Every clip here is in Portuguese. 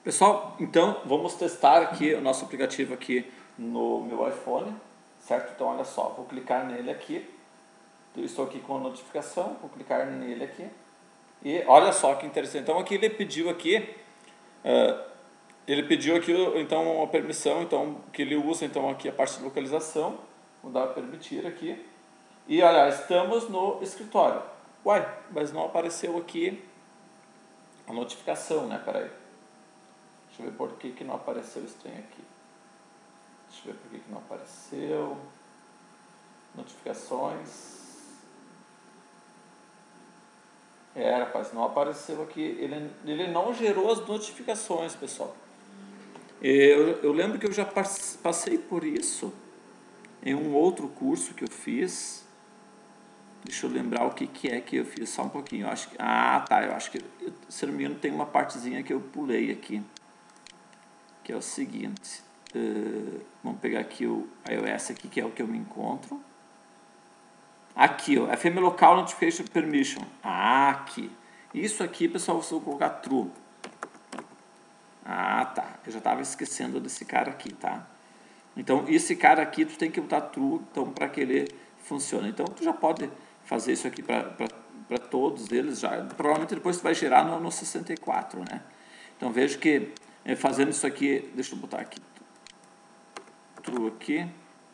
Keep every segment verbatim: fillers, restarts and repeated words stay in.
Pessoal, então vamos testar aqui o nosso aplicativo aqui no meu iPhone, certo? Então olha só, vou clicar nele aqui, eu estou aqui com a notificação, vou clicar nele aqui e olha só que interessante. Então aqui ele pediu aqui, uh, ele pediu aqui então a permissão, então que ele usa então aqui a parte de localização, vou dar a permitir aqui e olha, estamos no escritório. Uai, mas não apareceu aqui a notificação, né? Peraí. Deixa eu ver por que, que não apareceu esse trem aqui. Deixa eu ver por que, que não apareceu. Notificações. É, rapaz, não apareceu aqui. Ele, ele não gerou as notificações, pessoal. Eu, eu lembro que eu já passei por isso em um outro curso que eu fiz. Deixa eu lembrar o que, que é que eu fiz. Só um pouquinho. Eu acho que, ah, tá. Eu acho que, se não me engano, tem uma partezinha que eu pulei aqui. Que é o seguinte. Uh, vamos pegar aqui o iOS aqui, que é o que eu me encontro. Aqui, ó, F M Local Notification Permission. Ah, aqui. Isso aqui, pessoal, eu vou colocar True. Ah, tá. Eu já estava esquecendo desse cara aqui, tá? Então, esse cara aqui, tu tem que botar True, então, para que ele funcione. Então, tu já pode fazer isso aqui para todos eles. Já. Provavelmente depois tu vai gerar no, no sessenta e quatro, né? Então, vejo que fazendo isso aqui, deixa eu botar aqui. True aqui.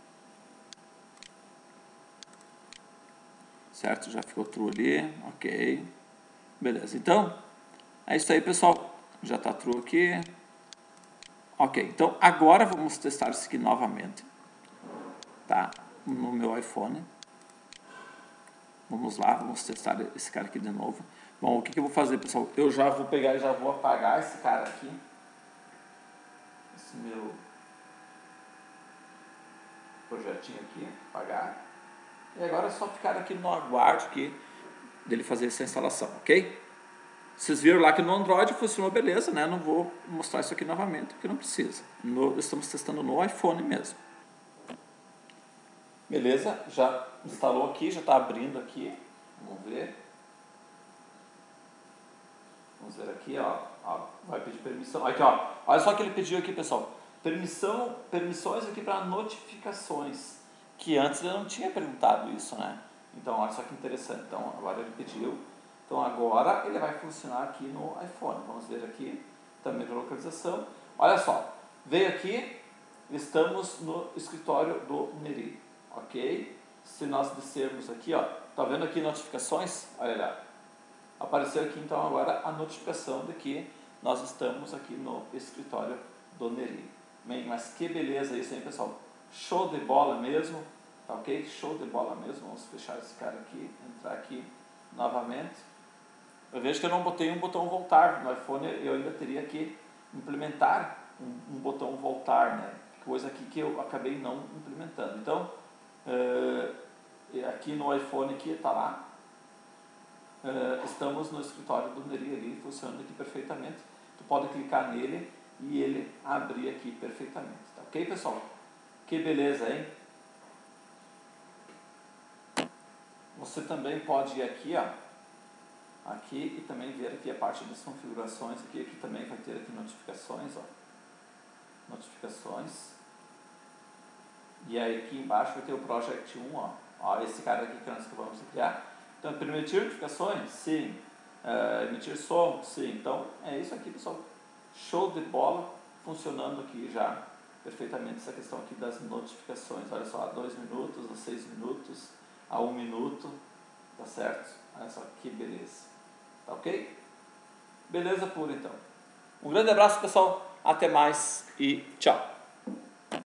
Certo? Já ficou true ali. Ok. Beleza. Então, é isso aí, pessoal. Já está true aqui. Ok. Então, agora vamos testar isso aqui novamente. Tá? No meu iPhone. Vamos lá. Vamos testar esse cara aqui de novo. Bom, o que, que eu vou fazer, pessoal? Eu já vou pegar e já vou apagar esse cara aqui. Esse meu projetinho aqui. Apagar. E agora é só ficar aqui no aguardo aqui dele fazer essa instalação, ok? Vocês viram lá que no Android funcionou beleza, né? Não vou mostrar isso aqui novamente, porque não precisa. No, estamos testando no iPhone mesmo. Beleza, já instalou aqui, já está abrindo aqui. Vamos ver. Vamos ver aqui, ó. ó. Vai pedir permissão. Aqui, ó. Olha só o que ele pediu aqui, pessoal. Permissão, permissões aqui para notificações. Que antes ele não tinha perguntado isso, né? Então, olha só que interessante. Então, agora ele pediu. Então, agora ele vai funcionar aqui no iPhone. Vamos ver aqui, também a localização. Olha só, veio aqui, estamos no escritório do Neri, ok? Se nós descermos aqui, ó, tá vendo aqui notificações? Olha lá. Apareceu aqui, então, agora a notificação de que nós estamos aqui no escritório do Neri. Bem, mas que beleza isso, hein, pessoal? Show de bola mesmo, tá ok? Show de bola mesmo. Vamos fechar esse cara aqui, entrar aqui novamente. Eu vejo que eu não botei um botão voltar no iPhone, eu ainda teria que implementar um, um botão voltar, né? Coisa aqui que eu acabei não implementando. Então, uh, aqui no iPhone aqui está lá, uh, estamos no escritório do Neri ali, funcionando aqui perfeitamente. Tu pode clicar nele e ele abrir aqui perfeitamente, tá ok, pessoal? Que beleza, hein? Você também pode ir aqui, ó, aqui e também ver aqui a parte das configurações, aqui, aqui também vai ter aqui notificações, ó, notificações, e aí aqui embaixo vai ter o Project um, ó, ó esse cara aqui que nós vamos criar. Então, permitir notificações? Sim. Uh, emitir som? Sim. Então, é isso aqui, pessoal. Show de bola, funcionando aqui já perfeitamente essa questão aqui das notificações. Olha só, a dois minutos, a seis minutos, a um minuto, tá certo? Olha só que beleza. Tá ok? Beleza pura então. Um grande abraço, pessoal. Até mais e tchau.